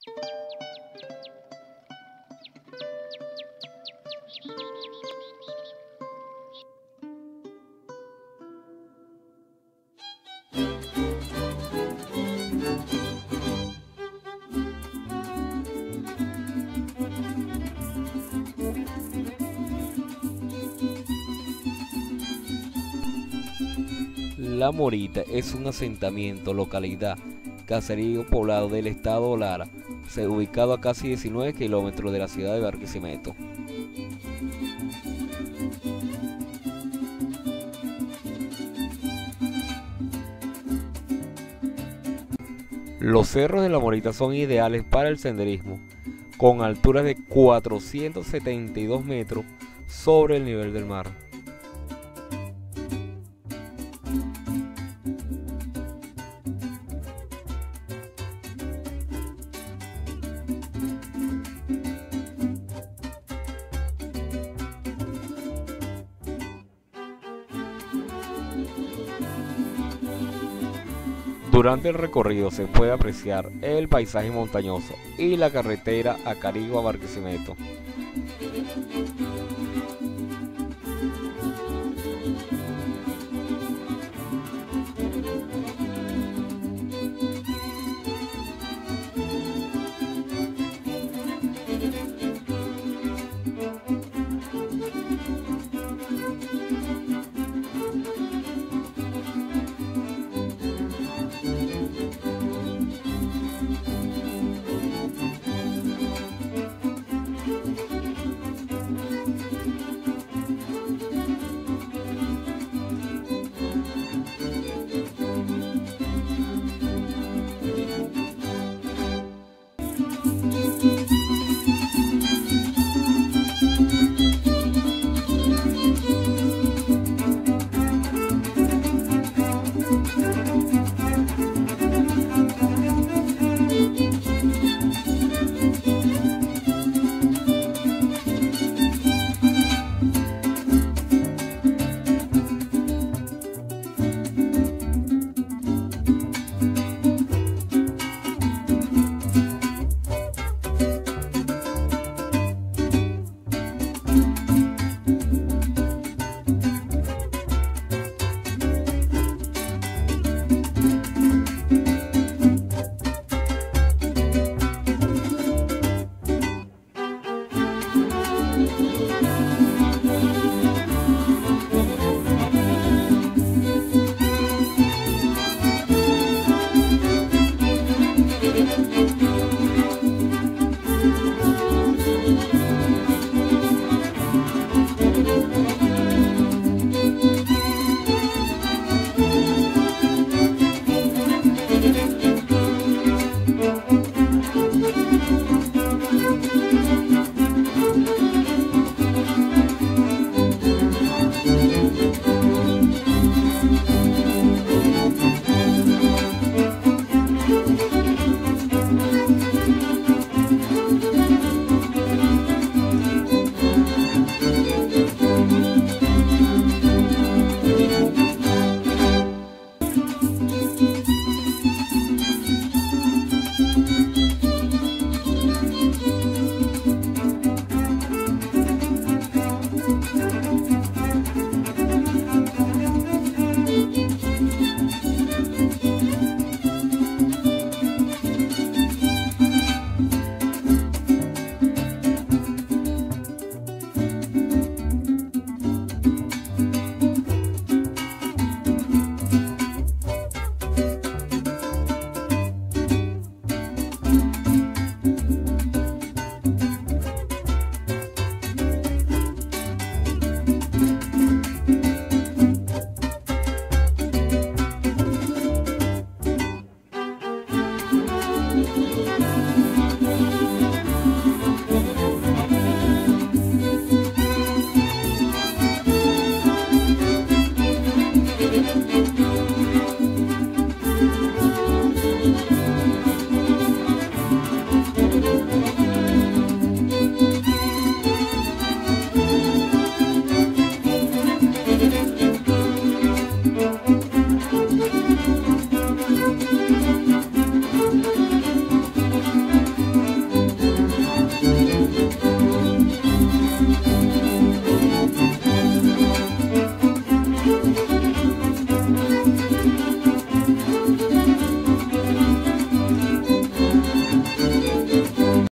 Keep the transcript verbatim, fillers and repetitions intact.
La Morita es un asentamiento, localidad, caserío poblado del estado Lara, se ubicado a casi diecinueve kilómetros de la ciudad de Barquisimeto. Los cerros de La Morita son ideales para el senderismo, con alturas de cuatrocientos setenta y dos metros sobre el nivel del mar. Durante el recorrido se puede apreciar el paisaje montañoso y la carretera a Carigua a Barquisimeto.